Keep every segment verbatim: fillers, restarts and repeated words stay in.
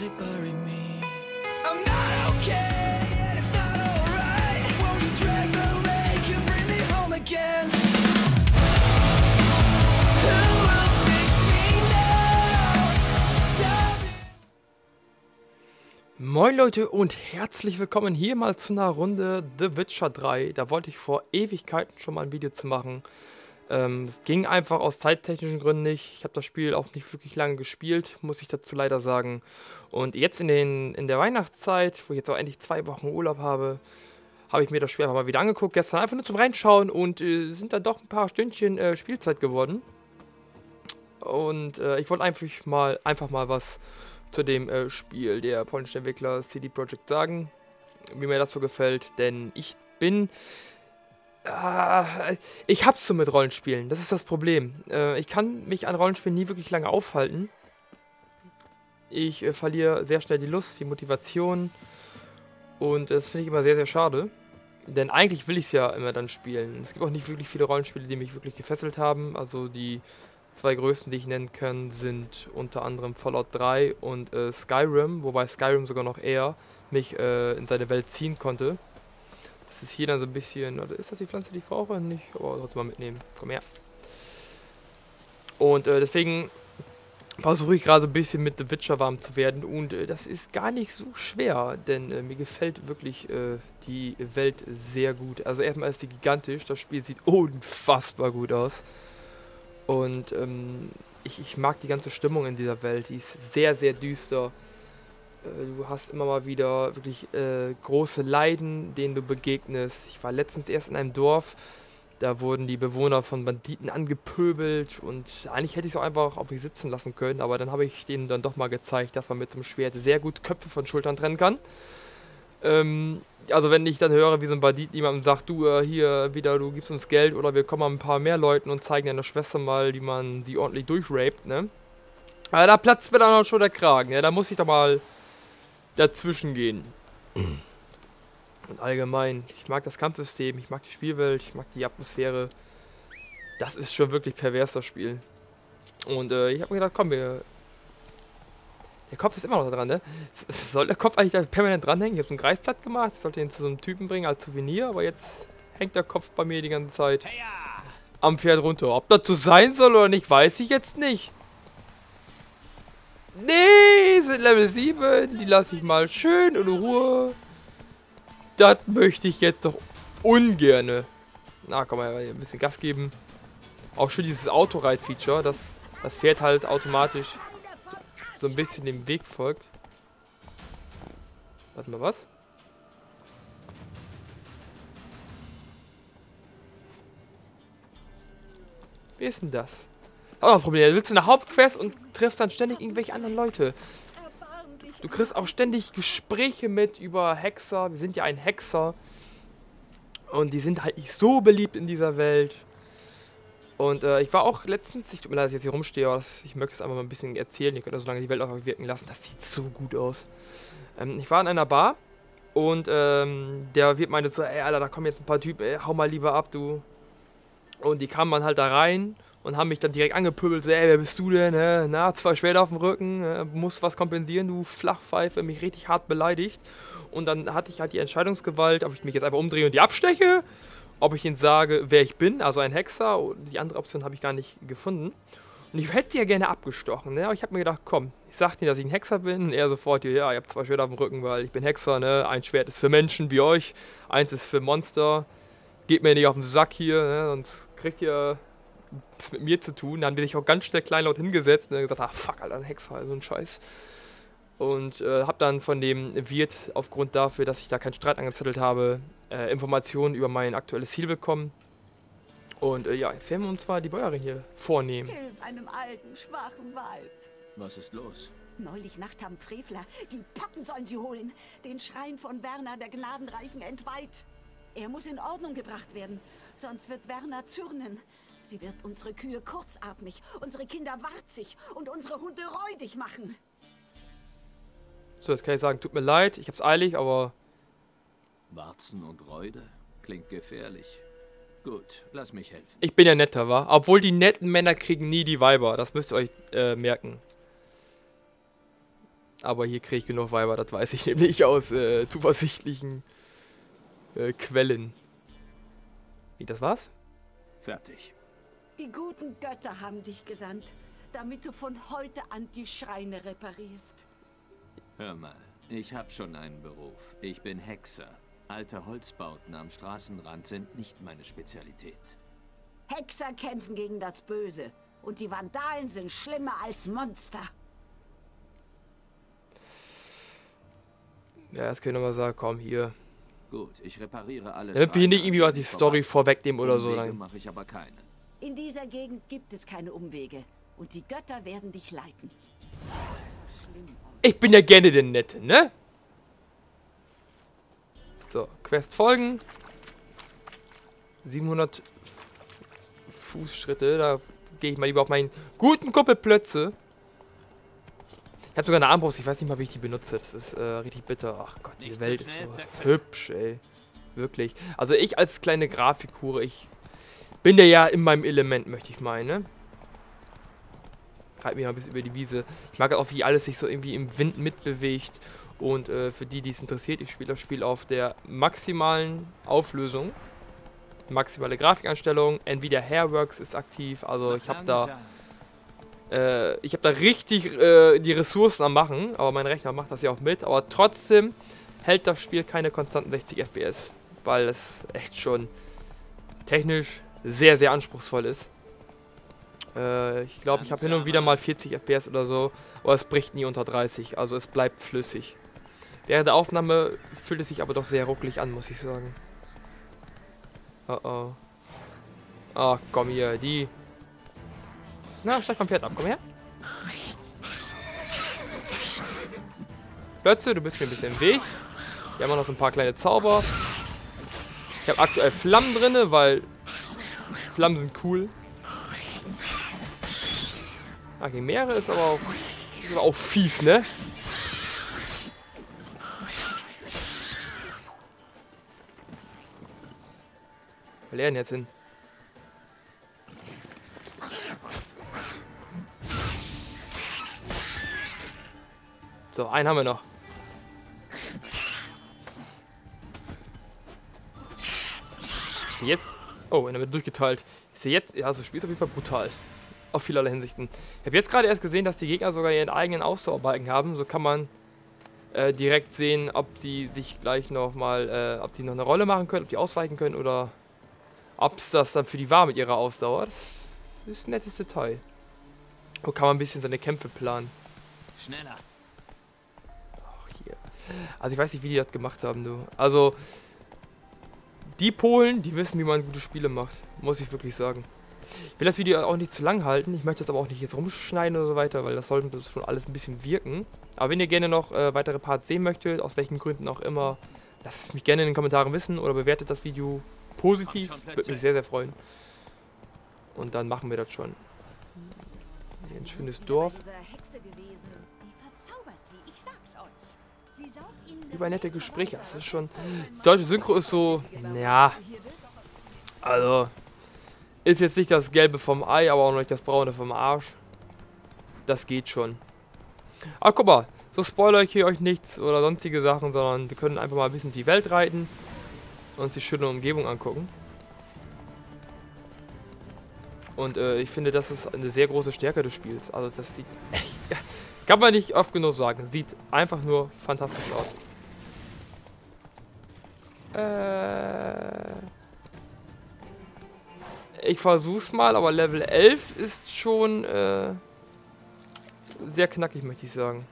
they bury me. I'm not okay, it's not alright. Won't you drag the lake and bring me home again? Who will fix me now? Moin Leute und herzlich willkommen hier mal zu einer Runde The Witcher drei. Da wollte ich vor Ewigkeiten schon mal ein Video zu machen. Ähm, es ging einfach aus zeittechnischen Gründen nicht. Ich habe das Spiel auch nicht wirklich lange gespielt, muss ich dazu leider sagen. Und jetzt in, den, in der Weihnachtszeit, wo ich jetzt auch endlich zwei Wochen Urlaub habe, habe ich mir das Spiel einfach mal wieder angeguckt. Gestern einfach nur zum Reinschauen und äh, sind da doch ein paar Stündchen äh, Spielzeit geworden. Und äh, ich wollte einfach mal, einfach mal was zu dem äh, Spiel der polnischen Entwickler C D Projekt sagen, wie mir das so gefällt. Denn ich bin... Äh, ich hab's so mit Rollenspielen, das ist das Problem. Äh, ich kann mich an Rollenspielen nie wirklich lange aufhalten. Ich äh, verliere sehr schnell die Lust, die Motivation. Und das finde ich immer sehr, sehr schade. Denn eigentlich will ich es ja immer dann spielen. Es gibt auch nicht wirklich viele Rollenspiele, die mich wirklich gefesselt haben. Also die zwei größten, die ich nennen kann, sind unter anderem Fallout drei und äh, Skyrim. Wobei Skyrim sogar noch eher mich äh, in seine Welt ziehen konnte. Das ist hier dann so ein bisschen, oder ist das die Pflanze, die ich brauche? Nicht, aber trotzdem mal mitnehmen. Komm her. Und äh, deswegen versuche ich gerade so ein bisschen mit The Witcher warm zu werden. Und äh, das ist gar nicht so schwer, denn äh, mir gefällt wirklich äh, die Welt sehr gut. Also erstmal ist die gigantisch, das Spiel sieht unfassbar gut aus. Und ähm, ich, ich mag die ganze Stimmung in dieser Welt, die ist sehr, sehr düster. Du hast immer mal wieder wirklich äh, große Leiden, denen du begegnest. Ich war letztens erst in einem Dorf, da wurden die Bewohner von Banditen angepöbelt und eigentlich hätte ich es auch einfach auf mich sitzen lassen können, aber dann habe ich denen dann doch mal gezeigt, dass man mit dem Schwert sehr gut Köpfe von Schultern trennen kann. Ähm, also wenn ich dann höre, wie so ein Bandit jemandem sagt, du äh, hier wieder, du gibst uns Geld oder wir kommen mal ein paar mehr Leuten und zeigen deiner Schwester mal, wie man die ordentlich durchrapt, ne? Aber da platzt mir dann auch schon der Kragen, ja, da muss ich doch mal dazwischen gehen. Und allgemein, ich mag das Kampfsystem, ich mag die Spielwelt, ich mag die Atmosphäre. Das ist schon wirklich pervers, das Spiel. Und äh, ich habe mir gedacht, komm, wir... Der Kopf ist immer noch da dran, ne? Soll der Kopf eigentlich da permanent dranhängen? Ich habe so ein Greifblatt gemacht, ich sollte ihn zu so einem Typen bringen als Souvenir, aber jetzt hängt der Kopf bei mir die ganze Zeit am Pferd runter. Ob das so sein soll oder nicht, weiß ich jetzt nicht. Nee, sind Level sieben, die lasse ich mal schön in Ruhe. Das möchte ich jetzt doch ungerne. Na, komm mal, ein bisschen Gas geben. Auch schön dieses Autoride-Feature, dass das Pferd halt automatisch so, so ein bisschen dem Weg folgt. Warte mal, was? Wie ist denn das? Auch das Problem, du willst eine Hauptquest und triffst dann ständig irgendwelche anderen Leute. Du kriegst auch ständig Gespräche mit über Hexer. Wir sind ja ein Hexer. Und die sind halt nicht so beliebt in dieser Welt. Und äh, ich war auch letztens, ich tut mir leid, dass ich jetzt hier rumstehe, aber das, ich möchte es einfach mal ein bisschen erzählen. Ihr könnt also so lange die Welt auf euch wirken lassen. Das sieht so gut aus. Ähm, ich war in einer Bar und ähm, der Wirt meinte so, ey Alter, da kommen jetzt ein paar Typen, ey, hau mal lieber ab, du. Und die kamen dann halt da rein und haben mich dann direkt angepöbelt, so, ey, wer bist du denn, hä? Na, zwei Schwerter auf dem Rücken, äh, musst was kompensieren, du Flachpfeife, mich richtig hart beleidigt. Und dann hatte ich halt die Entscheidungsgewalt, ob ich mich jetzt einfach umdrehe und die absteche, ob ich ihnen sage, wer ich bin, also ein Hexer. Die andere Option habe ich gar nicht gefunden. Und ich hätte ja gerne abgestochen, ne? Aber ich habe mir gedacht, komm, ich sag dir, dass ich ein Hexer bin. Und er sofort, ja, ich habe zwei Schwerter auf dem Rücken, weil ich bin Hexer, ne? Ein Schwert ist für Menschen wie euch, eins ist für Monster. Geht mir nicht auf den Sack hier, ne? Sonst kriegt ihr das mit mir zu tun. Dann haben die sich auch ganz schnell kleinlaut hingesetzt und dann gesagt, ah fuck, Alter, ein Hexer, so ein Scheiß. Und äh, hab dann von dem Wirt, aufgrund dafür, dass ich da keinen Streit angezettelt habe, äh, Informationen über mein aktuelles Ziel bekommen. Und äh, ja, jetzt werden wir uns mal die Bäuerin hier vornehmen. Hilf einem alten, schwachen Weib. Was ist los? Neulich Nacht haben Frevler, die Pocken sollen sie holen, den Schrein von Werner der Gnadenreichen entweiht. Er muss in Ordnung gebracht werden, sonst wird Werner zürnen. Sie wird unsere Kühe kurzatmig, unsere Kinder warzig und unsere Hunde räudig machen. So, jetzt kann ich sagen, tut mir leid, ich hab's eilig, aber... Warzen und Räude? Klingt gefährlich. Gut, lass mich helfen. Ich bin ja netter, wa? Obwohl die netten Männer kriegen nie die Weiber, das müsst ihr euch äh, merken. Aber hier kriege ich genug Weiber, das weiß ich nämlich aus äh, zuversichtlichen äh, Quellen. Wie, das war's? Fertig. Die guten Götter haben dich gesandt, damit du von heute an die Schreine reparierst. Hör mal, ich habe schon einen Beruf. Ich bin Hexer. Alte Holzbauten am Straßenrand sind nicht meine Spezialität. Hexer kämpfen gegen das Böse und die Vandalen sind schlimmer als Monster. Ja, das kann ich nochmal sagen, komm, hier. Gut, ich repariere alles. Damit wir hier nicht irgendwie was die Story vorwegnehmen oder so. Umwege Dann. mache ich aber keine. In dieser Gegend gibt es keine Umwege und die Götter werden dich leiten. Schlimm. Ich bin ja gerne der Nette, ne? So, Quest folgen. siebenhundert Fußschritte, da gehe ich mal lieber auf meinen guten Kumpel Plötze. Ich habe sogar eine Armbrust, ich weiß nicht mal, wie ich die benutze. Das ist äh, richtig bitter. Ach Gott, die Nicht Welt so ist schnell, so Plötze. hübsch, ey. Wirklich. Also ich als kleine Grafikhure, ich bin der ja in meinem Element, möchte ich meinen, ne? Reite mich mal ein bisschen über die Wiese. Ich mag auch, wie alles sich so irgendwie im Wind mitbewegt. Und äh, für die, die es interessiert, ich spiele das Spiel auf der maximalen Auflösung. Maximale Grafikeinstellung. Nvidia Hairworks ist aktiv. Also ich habe da äh, ich habe da richtig äh, die Ressourcen am machen. Aber mein Rechner macht das ja auch mit. Aber trotzdem hält das Spiel keine konstanten sechzig F P S. Weil es echt schon technisch sehr, sehr anspruchsvoll ist. Äh, ich glaube, ich habe hin und wieder mal vierzig F P S oder so. Aber es bricht nie unter dreißig. Also es bleibt flüssig. Während der Aufnahme fühlt es sich aber doch sehr ruckelig an, muss ich sagen. Oh oh. Ach, komm hier, die. Na, steig vom Pferd ab, komm her. Plötze, du bist mir ein bisschen im Weg. Hier haben wir noch so ein paar kleine Zauber. Ich habe aktuell Flammen drin, weil Flammen sind cool. Ah, gegen Meere ist aber auch, ist aber auch fies, ne? Wo lernen jetzt hin? So, einen haben wir noch. Ist sie jetzt? Oh, in der Mitte durchgeteilt. Ist sie jetzt? Ja, also das Spiel ist auf jeden Fall brutal. Auf vielerlei Hinsichten. Ich habe jetzt gerade erst gesehen, dass die Gegner sogar ihren eigenen Ausdauerbalken haben. So kann man äh, direkt sehen, ob die sich gleich noch mal, äh, ob die noch eine Rolle machen können, ob die ausweichen können oder ob es das dann für die war mit ihrer Ausdauer. Das ist ein nettes Detail. So kann man ein bisschen seine Kämpfe planen. Schneller. Ach, hier. Also ich weiß nicht, wie die das gemacht haben, du. Also die Polen, die wissen, wie man gute Spiele macht. Muss ich wirklich sagen. Ich will das Video auch nicht zu lang halten. Ich möchte das aber auch nicht jetzt rumschneiden oder so weiter, weil das sollte das schon alles ein bisschen wirken. Aber wenn ihr gerne noch äh, weitere Parts sehen möchtet, aus welchen Gründen auch immer, lasst es mich gerne in den Kommentaren wissen oder bewertet das Video positiv. Würde mich sehr, sehr freuen. Und dann machen wir das schon. Hier ein schönes Dorf. Über nette Gespräche. Das ist schon. Die deutsche Synchro ist so. Ja. Also. Ist jetzt nicht das Gelbe vom Ei, aber auch nicht das Braune vom Arsch. Das geht schon. Aber guck mal. So spoilere ich hier euch nichts oder sonstige Sachen, sondern wir können einfach mal ein bisschen die Welt reiten. Und uns die schöne Umgebung angucken. Und äh, ich finde, das ist eine sehr große Stärke des Spiels. Also das sieht echt, kann man nicht oft genug sagen. Sieht einfach nur fantastisch aus. Äh, ich versuch's mal, aber Level elf ist schon äh, sehr knackig, möchte ich sagen.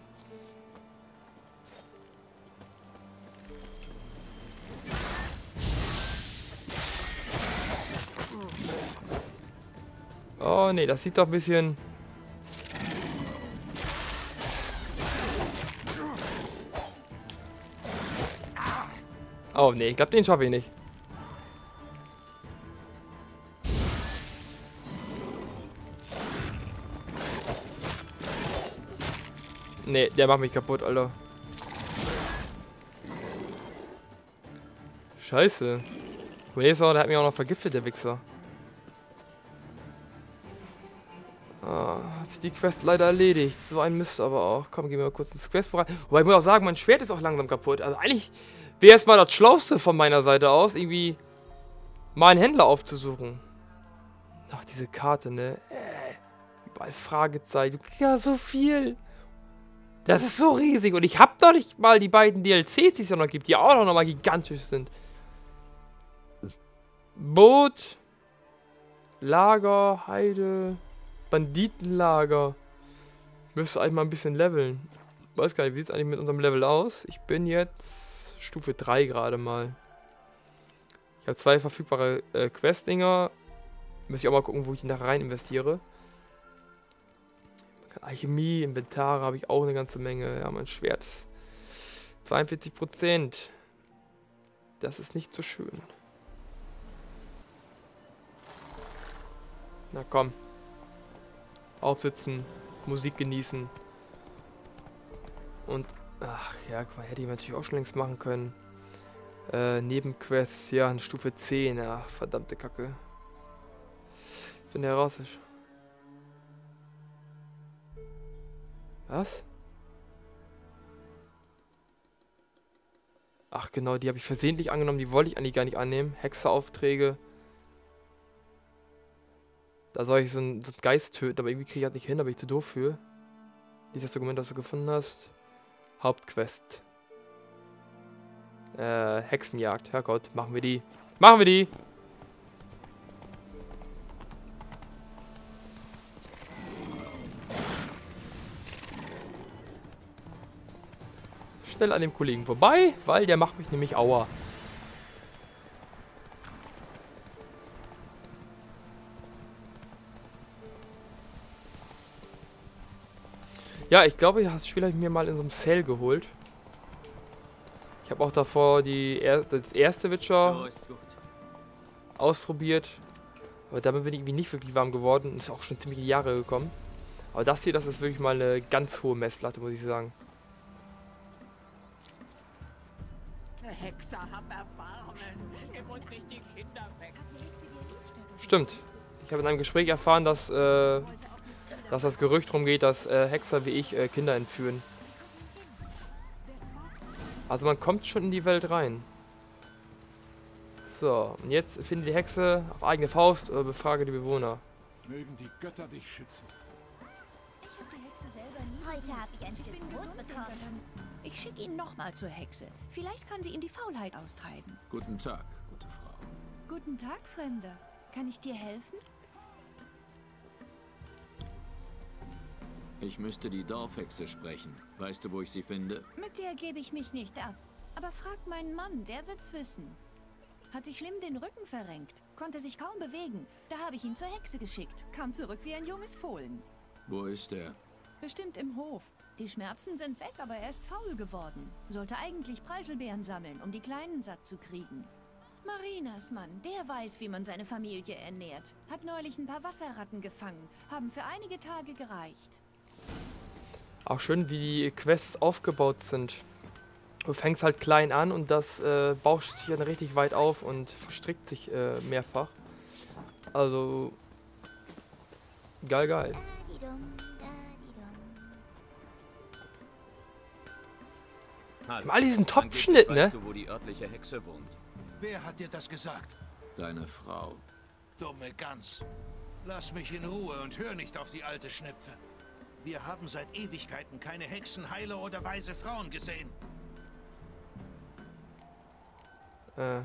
Oh nee, das sieht doch ein bisschen... Oh nee, ich glaube, den schaffe ich nicht. Nee, der macht mich kaputt, Alter. Scheiße. Der hat mich auch noch vergiftet, der Wichser. hat sich die Quest leider erledigt. So ein Mist aber auch. Komm, gehen wir mal kurz ins Questbereich. Wobei ich muss auch sagen, mein Schwert ist auch langsam kaputt. Also eigentlich wäre es mal das Schlauste von meiner Seite aus, irgendwie mal einen Händler aufzusuchen. Ach, diese Karte, ne? Äh, überall Fragezeichen. Du kriegst ja so viel. Das ist so riesig. Und ich hab doch nicht mal die beiden D L Cs, die es ja noch gibt, die auch noch mal gigantisch sind. Boot. Lager, Heide. Banditenlager. Müsste eigentlich mal ein bisschen leveln. Weiß gar nicht, wie sieht es eigentlich mit unserem Level aus? Ich bin jetzt Stufe drei gerade mal. Ich habe zwei verfügbare äh, Questdinger. Muss ich auch mal gucken, wo ich da rein investiere. Alchemie, Inventare habe ich auch eine ganze Menge. Ja, mein Schwert. zweiundvierzig Prozent. Das ist nicht so schön. Na komm. Aufsitzen, Musik genießen. Und, ach ja, guck mal, hätte ich natürlich auch schon längst machen können. Äh, Nebenquests, ja, eine Stufe zehn. Ach, verdammte Kacke. Ich bin heraus. Was? Ach genau, die habe ich versehentlich angenommen, die wollte ich eigentlich gar nicht annehmen. Hexeraufträge. Da soll ich so einen, so einen Geist töten, aber irgendwie kriege ich das nicht hin, da bin ich zu doof für. Lies das Dokument, das du gefunden hast. Hauptquest. Äh, Hexenjagd. Herrgott, machen wir die. Machen wir die! Schnell an dem Kollegen vorbei, weil der macht mich nämlich aua. Ja, ich glaube, das Spiel habe ich mir mal in so einem Sale geholt. Ich habe auch davor die er das erste Witcher ausprobiert. Aber damit bin ich irgendwie nicht wirklich warm geworden. Ist auch schon ziemlich Jahre gekommen. Aber das hier, das ist wirklich mal eine ganz hohe Messlatte, muss ich sagen. Hexer, hab Erbarmen. Nimm uns nicht die Kinder weg. Stimmt. Ich habe in einem Gespräch erfahren, dass, äh, dass das Gerücht rumgeht, dass äh, Hexer wie ich äh, Kinder entführen. Also man kommt schon in die Welt rein. So, und jetzt finde die Hexe auf eigene Faust oder befrage die Bewohner. Mögen die Götter dich schützen. Ich habe die Hexe selber nie. Heute habe ich ein Stück Brot bekommen. Ich schicke ihn nochmal zur Hexe. Vielleicht kann sie ihm die Faulheit austreiben. Guten Tag, gute Frau. Guten Tag, Fremder. Kann ich dir helfen? Ich müsste die Dorfhexe sprechen. Weißt du, wo ich sie finde? Mit der gebe ich mich nicht ab. Aber frag meinen Mann, der wird's wissen. Hat sich schlimm den Rücken verrenkt, konnte sich kaum bewegen. Da habe ich ihn zur Hexe geschickt, kam zurück wie ein junges Fohlen. Wo ist er? Bestimmt im Hof. Die Schmerzen sind weg, aber er ist faul geworden. Sollte eigentlich Preiselbeeren sammeln, um die Kleinen satt zu kriegen. Marinas Mann, der weiß, wie man seine Familie ernährt. Hat neulich ein paar Wasserratten gefangen, haben für einige Tage gereicht. Auch schön, wie die Quests aufgebaut sind. Du fängst halt klein an und das äh, bauscht sich dann richtig weit auf und verstrickt sich äh, mehrfach. Also, geil, geil. Mal diesen Top-Schnitt, ne? Weißt du, wo die örtliche Hexe wohnt? Wer hat dir das gesagt? Deine Frau. Dumme Gans. Lass mich in Ruhe und hör nicht auf die alte Schnepfe. Wir haben seit Ewigkeiten keine Hexen, Heiler oder weise Frauen gesehen. Äh.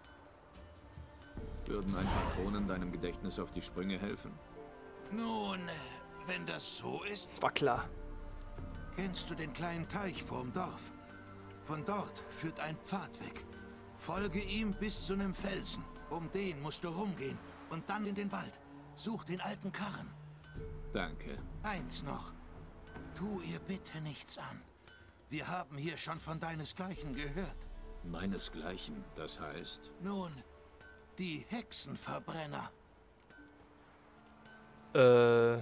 Würden ein paar Kronen deinem Gedächtnis auf die Sprünge helfen? Nun, wenn das so ist, War klar. kennst du den kleinen Teich vorm Dorf? Von dort führt ein Pfad weg. Folge ihm bis zu einem Felsen. Um den musst du rumgehen und dann in den Wald. Such den alten Karren. Danke. Eins noch. Tu ihr bitte nichts an. Wir haben hier schon von deinesgleichen gehört. Meinesgleichen, das heißt? Nun, die Hexenverbrenner. Äh.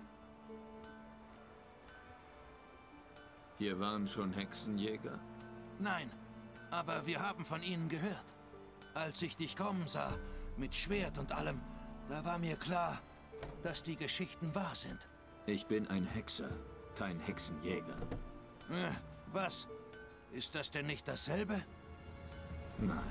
Hier waren schon Hexenjäger? Nein, aber wir haben von ihnen gehört. Als ich dich kommen sah, mit Schwert und allem, da war mir klar, dass die Geschichten wahr sind. Ich bin ein Hexer, kein Hexenjäger. Äh, was? Ist das denn nicht dasselbe? Nein.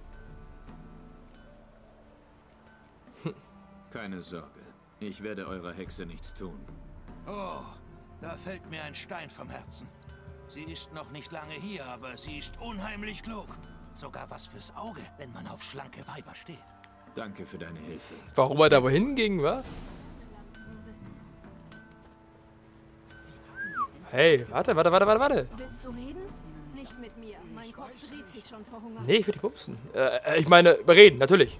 Keine Sorge. Ich werde eurer Hexe nichts tun. Oh, da fällt mir ein Stein vom Herzen. Sie ist noch nicht lange hier, aber sie ist unheimlich klug. Sogar was fürs Auge, wenn man auf schlanke Weiber steht. Danke für deine Hilfe. Warum er da wohin ging, wa? Hey, warte, warte, warte, warte, warte. Willst du reden? Nicht mit mir. Mein Kopf dreht sich schon vor Hunger. Nee, ich will dich pupsen. Äh, ich meine, reden, natürlich.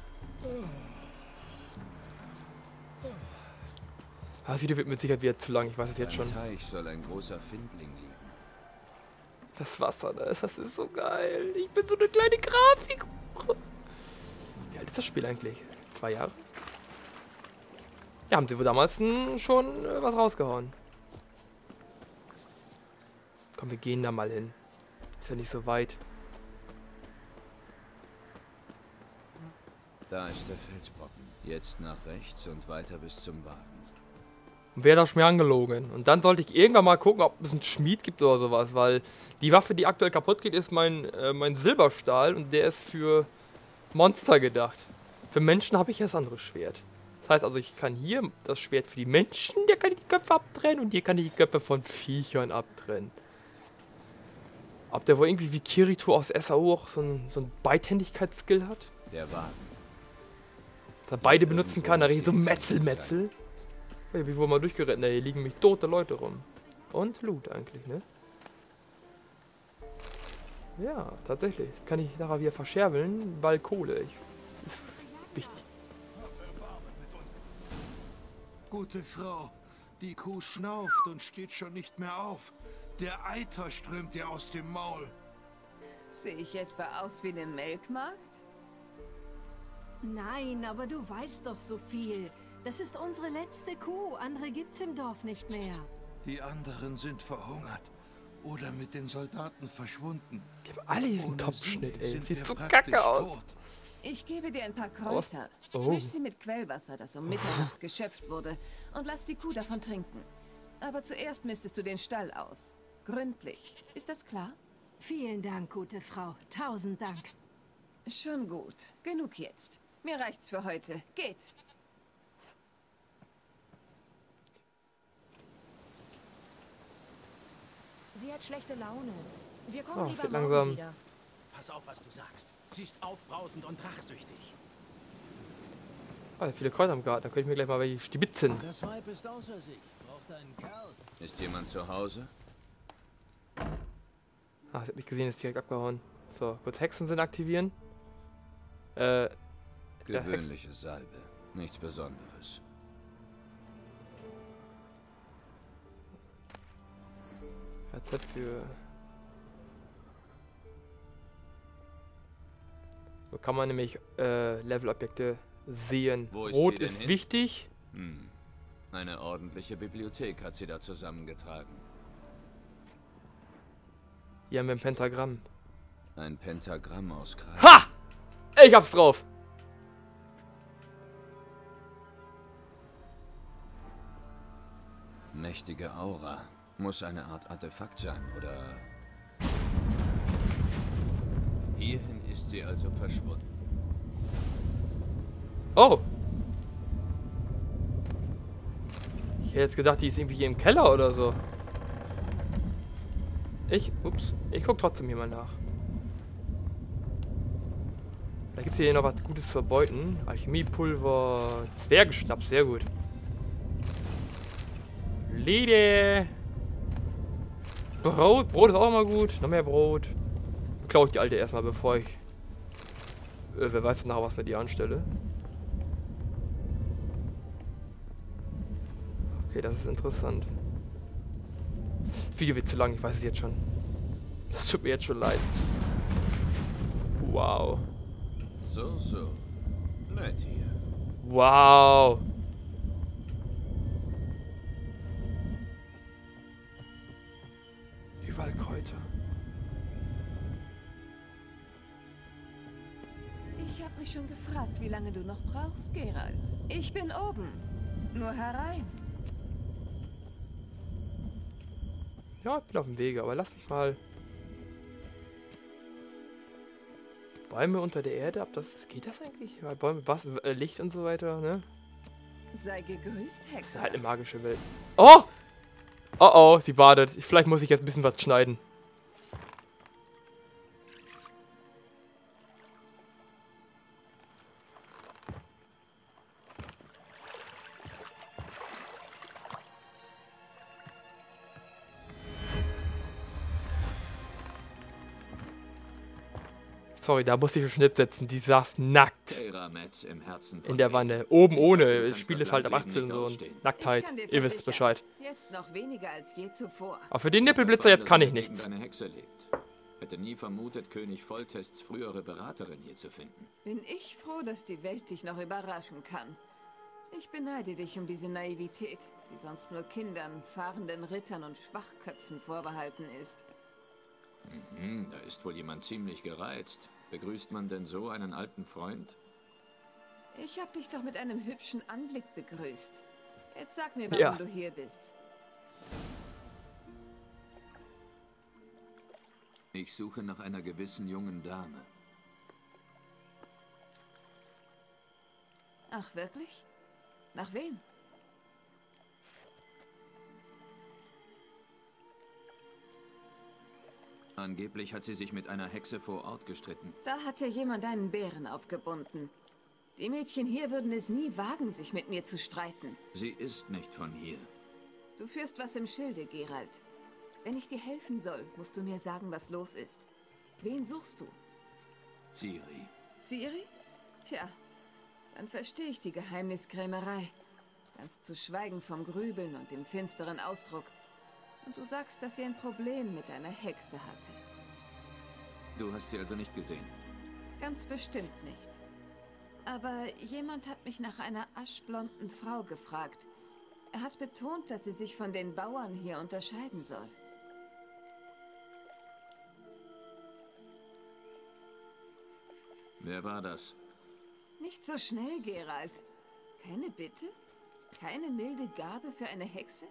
Das Video wird mit Sicherheit wieder zu lang, ich weiß es jetzt schon. Im Teich soll ein großer Findling liegen. Das Wasser, das ist so geil. Ich bin so eine kleine Grafik. Wie alt ist das Spiel eigentlich? Zwei Jahre? Ja, haben sie wohl damals n- schon äh, was rausgehauen. Komm, wir gehen da mal hin. Ist ja nicht so weit. Da ist der Felsbrocken. Jetzt nach rechts und weiter bis zum Wagen. Und wer da mir angelogen. Und dann sollte ich irgendwann mal gucken, ob es einen Schmied gibt oder sowas, weil die Waffe, die aktuell kaputt geht, ist mein, äh, mein Silberstahl und der ist für Monster gedacht. Für Menschen habe ich das andere Schwert. Das heißt also, ich kann hier das Schwert für die Menschen, der kann ich die Köpfe abtrennen und hier kann ich die Köpfe von Viechern abtrennen. Ob der wohl irgendwie wie Kirito aus S A O auch so ein, so ein Beidhändigkeitsskill hat? Der Wagen. Dass er beide benutzen kann, da riecht so Metzel, Metzel. Hey, wie wohl mal durchgerettet? Ne, hier liegen mich tote Leute rum. Und Loot eigentlich, ne? Ja, tatsächlich. Das kann ich nachher wieder verscherbeln, weil Kohle. Ich, ist wichtig. Gute Frau, die Kuh schnauft und steht schon nicht mehr auf. Der Eiter strömt ihr aus dem Maul. Sehe ich etwa aus wie eine Melkmagd? Nein, aber du weißt doch so viel. Das ist unsere letzte Kuh. Andere gibt's im Dorf nicht mehr. Die anderen sind verhungert oder mit den Soldaten verschwunden. Die haben alle diesen Ohne Top-Schnitt, sie ey. sind Sieht wir so praktisch kacke aus. tot. Ich gebe dir ein paar Kräuter. Oh. Misch sie mit Quellwasser, das um Mitternacht geschöpft wurde, und lass die Kuh davon trinken. Aber zuerst mistest du den Stall aus. Gründlich. Ist das klar? Vielen Dank, gute Frau. Tausend Dank. Schon gut. Genug jetzt. Mir reicht's für heute. Geht. Sie hat schlechte Laune. Wir kommen Oh, lieber wird morgen langsam. wieder. Pass auf, was du sagst. Sie ist aufbrausend und rachsüchtig. Ah, viele Kräuter am Garten. Da könnte ich mir gleich mal welche stibitzen. Das Weib ist außer sich. Braucht einen Kerl. Ist jemand zu Hause? Ah, ich hab mich gesehen, ist direkt abgehauen. So, kurz Hexensinn aktivieren. Äh, Ja, Gewöhnliche Salbe. Nichts Besonderes. Rezept für... So kann man nämlich äh, Levelobjekte sehen. Wo ist Rot sie denn ist hin? wichtig. Hm. Eine ordentliche Bibliothek hat sie da zusammengetragen. Hier haben wir ein Pentagramm. Ein Pentagramm aus Kreis. Ha! Ich hab's drauf! Mächtige Aura. Muss eine Art Artefakt sein, oder... Hierhin ist sie also verschwunden. Oh! Ich hätte jetzt gedacht, die ist irgendwie hier im Keller oder so. Ich, ups, ich guck trotzdem hier mal nach. Da gibt es hier noch was Gutes zu erbeuten. Alchemiepulver, Zwergenschnaps, sehr gut. Lede! Brot, Brot ist auch immer gut. Noch mehr Brot. Klaue ich die alte erstmal, bevor ich... Äh, wer weiß nachher, was mit ihr anstelle. Okay, das ist interessant. Das Video wird zu lang, ich weiß es jetzt schon. Es tut mir jetzt schon leid. Wow. So, so. Nett hier. Wow. Überall Kräuter. Ich habe mich schon gefragt, wie lange du noch brauchst, Geralt. Ich bin oben. Nur herein. Ja, ich bin auf dem Wege, aber lass mich mal... Bäume unter der Erde, ab das... Geht das eigentlich? Weil Bäume, was, äh, Licht und so weiter, ne? Sei gegrüßt, Das Hexe. ist halt eine magische Welt. Oh! Oh oh, sie badet. Vielleicht muss ich jetzt ein bisschen was schneiden. Sorry, da musste ich einen Schnitt setzen. Die saß nackt Keramet im Herzen von in der Reden. Wanne. Oben ohne. Du Das kannst Spiel das ist halt ab Landleben achtzehn und nicht so. Und ausstehen. Nacktheit. Ich kann dir Ihr wisst versichern, Bescheid. Jetzt noch weniger als je zuvor. Aber für den Nippelblitzer jetzt kann ich nichts. Deine Hexe lebt. Hätte nie vermutet, König Volltests frühere Beraterin hier zu finden. Bin ich froh, dass die Welt dich noch überraschen kann. Ich beneide dich um diese Naivität, die sonst nur Kindern, fahrenden Rittern und Schwachköpfen vorbehalten ist. Mhm, da ist wohl jemand ziemlich gereizt. Begrüßt man denn so einen alten Freund? Ich hab dich doch mit einem hübschen Anblick begrüßt. Jetzt sag mir, warum Ja. du hier bist. Ich suche nach einer gewissen jungen Dame. Ach, wirklich? Nach wem? Angeblich hat sie sich mit einer Hexe vor Ort gestritten. Da hat ja jemand einen Bären aufgebunden. Die Mädchen hier würden es nie wagen, sich mit mir zu streiten. Sie ist nicht von hier. Du führst was im Schilde, Geralt. Wenn ich dir helfen soll, musst du mir sagen, was los ist. Wen suchst du? Ciri. Ciri? Tja, dann verstehe ich die Geheimniskrämerei. Ganz zu schweigen vom Grübeln und dem finsteren Ausdruck. Und du sagst, dass sie ein Problem mit einer Hexe hatte. Du hast sie also nicht gesehen? Ganz bestimmt nicht. Aber jemand hat mich nach einer aschblonden Frau gefragt. Er hat betont, dass sie sich von den Bauern hier unterscheiden soll. Wer war das? Nicht so schnell, Geralt. Keine Bitte? Keine milde Gabe für eine Hexe?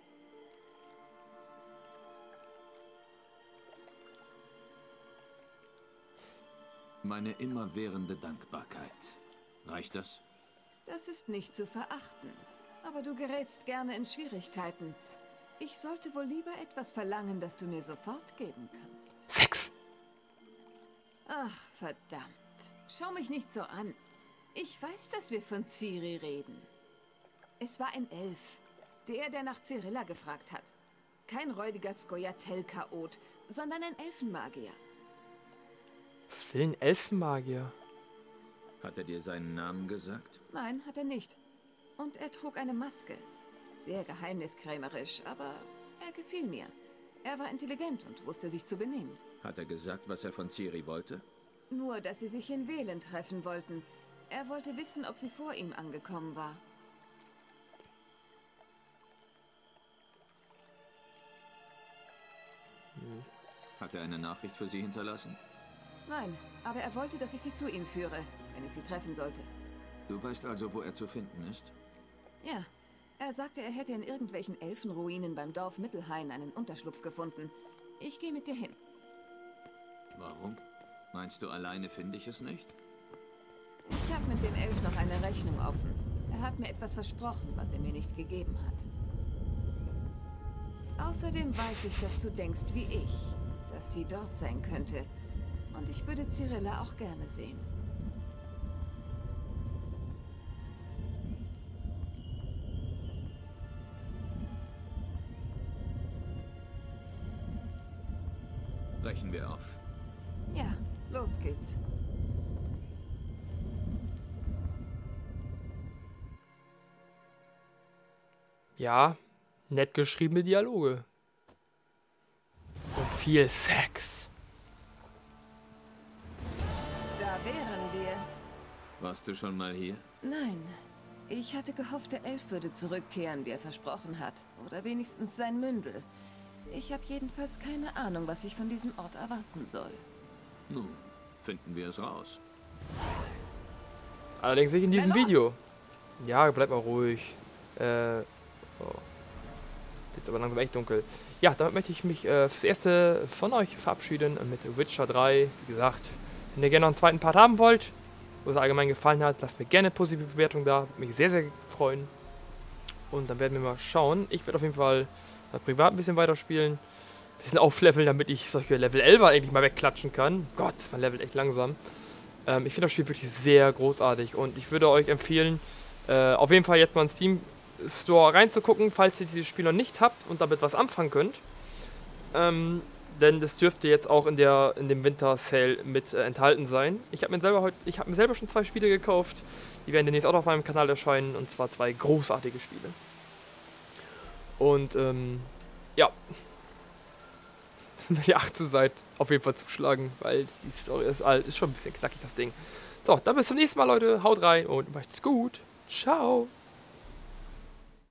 Meine immerwährende Dankbarkeit. Reicht das? Das ist nicht zu verachten. Aber du gerätst gerne in Schwierigkeiten. Ich sollte wohl lieber etwas verlangen, das du mir sofort geben kannst. Sex! Ach, verdammt. Schau mich nicht so an. Ich weiß, dass wir von Ciri reden. Es war ein Elf. Der, der nach Cyrilla gefragt hat. Kein räudiger Scoia'tael-Chaot, sondern ein Elfenmagier. Was will ein Elfenmagier? Hat er dir seinen Namen gesagt? Nein, hat er nicht. Und er trug eine Maske. Sehr geheimniskrämerisch, aber er gefiel mir. Er war intelligent und wusste sich zu benehmen. Hat er gesagt, was er von Ciri wollte? Nur, dass sie sich in Velen treffen wollten. Er wollte wissen, ob sie vor ihm angekommen war. Hat er eine Nachricht für sie hinterlassen? Nein, aber er wollte, dass ich sie zu ihm führe, wenn ich sie treffen sollte. Du weißt also, wo er zu finden ist? Ja, er sagte, er hätte in irgendwelchen Elfenruinen beim Dorf Mittelhain einen Unterschlupf gefunden. Ich gehe mit dir hin. Warum? Meinst du, alleine finde ich es nicht? Ich habe mit dem Elf noch eine Rechnung offen. Er hat mir etwas versprochen, was er mir nicht gegeben hat. Außerdem weiß ich, dass du denkst wie ich, dass sie dort sein könnte. Und ich würde Cyrilla auch gerne sehen. Brechen wir auf. Ja, los geht's. Ja, nett geschriebene Dialoge. Und viel Sex. Da wären wir. Warst du schon mal hier? Nein. Ich hatte gehofft, der Elf würde zurückkehren, wie er versprochen hat. Oder wenigstens sein Mündel. Ich habe jedenfalls keine Ahnung, was ich von diesem Ort erwarten soll. Nun, finden wir es raus. Allerdings nicht in diesem Na los. Video. Ja, bleib mal ruhig. Äh, oh. Jetzt aber langsam echt dunkel. ja, damit möchte ich mich äh, fürs Erste von euch verabschieden mit Witcher drei. Wie gesagt, wenn ihr gerne noch einen zweiten Part haben wollt, wo es allgemein gefallen hat, lasst mir gerne eine positive Bewertung da. Würde mich sehr, sehr freuen. Und dann werden wir mal schauen. Ich werde auf jeden Fall mal privat ein bisschen weiterspielen. Ein bisschen aufleveln, damit ich solche Level elfer eigentlich mal wegklatschen kann. Gott, man levelt echt langsam. Ähm, ich finde das Spiel wirklich sehr großartig. Und ich würde euch empfehlen, äh, auf jeden Fall jetzt mal in Steam Store reinzugucken, falls ihr dieses Spiel noch nicht habt und damit was anfangen könnt. Ähm, denn das dürfte jetzt auch in der in dem Winter Sale mit äh, enthalten sein. Ich habe mir selber heute, ich habe mir selber schon zwei Spiele gekauft. Die werden demnächst auch auf meinem Kanal erscheinen, und zwar zwei großartige Spiele. Und ähm, ja, wenn ihr achtzehn seid, auf jeden Fall zuschlagen, weil die Story ist alt, ist schon ein bisschen knackig das Ding. So, dann bis zum nächsten Mal, Leute. Haut rein und macht's gut. Ciao.